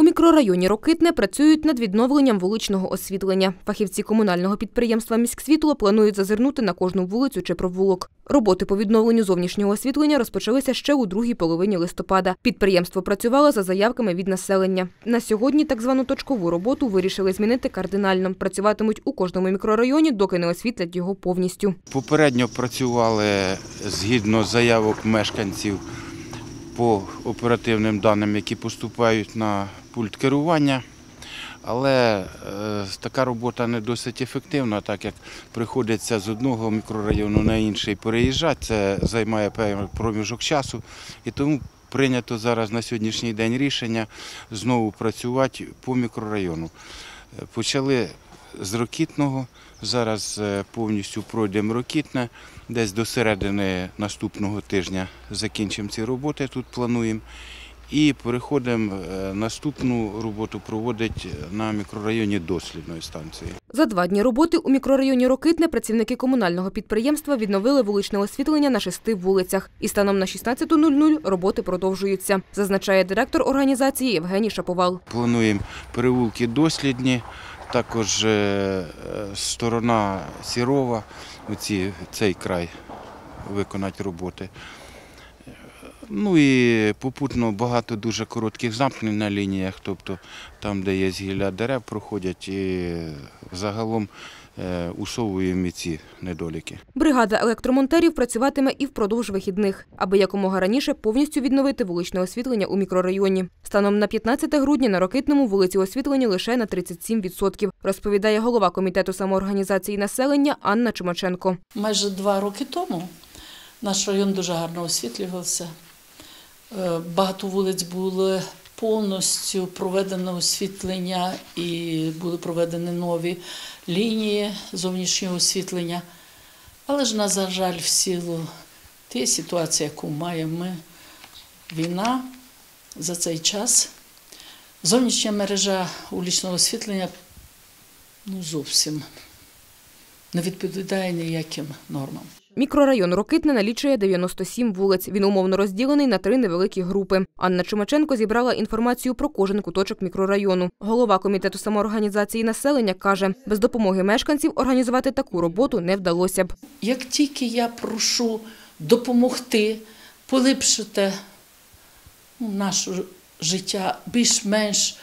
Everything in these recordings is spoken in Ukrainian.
мікрорайоні Рокитне працюють над відновленням вуличного освітлення. Фахівці комунального підприємства «Міськсвітло» планують зазирнути на кожну вулицю чи провулок. Роботи по відновленню зовнішнього освітлення розпочалися ще у другій половині листопада. Підприємство працювало за заявками від населення. На сьогодні так звану точкову роботу вирішили змінити кардинально. Працюватимуть у кожному мікрорайоні, доки не освітлять його повністю. Попередньо працювали згідно заявок мешканців по оперативним даним, які поступають на пульт керування. Але така робота не досить ефективна, так як приходиться з одного мікрорайону на інший переїжджати, це займає певний проміжок часу. І тому прийнято зараз на сьогоднішній день рішення знову працювати по мікрорайону. Почали з Рокитного, зараз повністю пройдемо Рокитне, десь до середини наступного тижня закінчимо ці роботи, тут плануємо. І переходимо, наступну роботу проводить на мікрорайоні дослідної станції. За 2 дні роботи у мікрорайоні Рокитне працівники комунального підприємства відновили вуличне освітлення на 6 вулицях. І станом на 16:00 роботи продовжуються, зазначає директор організації Євгеній Шаповал. Плануємо переулки дослідні, також сторона Сірова, цей край виконати роботи. Ну і попутно багато дуже коротких замкнень на лініях, тобто там, де є гілля дерев, проходять і загалом усовуємо і ці недоліки. Бригада електромонтерів працюватиме і впродовж вихідних, аби якомога раніше повністю відновити вуличне освітлення у мікрорайоні. Станом на 15 грудня на Рокитному вулиці освітлені лише на 37%, розповідає голова комітету самоорганізації населення Анна Чумаченко. Майже 2 роки тому наш район дуже гарно освітлювався. Багато вулиць було повністю проведено освітлення і були проведені нові лінії зовнішнього освітлення. Але ж, на жаль, в силу тієї ситуації, яку маємо ми, війна, за цей час зовнішня мережа вуличного освітлення зовсім не відповідає ніяким нормам. Мікрорайон Рокитне налічує 97 вулиць. Він умовно розділений на 3 невеликі групи. Анна Чумаченко зібрала інформацію про кожен куточок мікрорайону. Голова комітету самоорганізації населення каже, без допомоги мешканців організувати таку роботу не вдалося б. Як тільки я прошу допомогти, поліпшити наше життя більш-менш,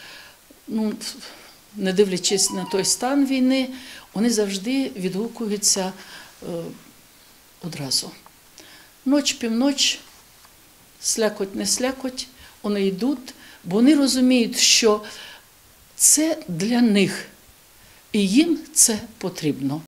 не дивлячись на той стан війни, вони завжди відгукуються одразу. Ніч, північ, слякоть, не слякоть, вони йдуть, бо вони розуміють, що це для них і їм це потрібно.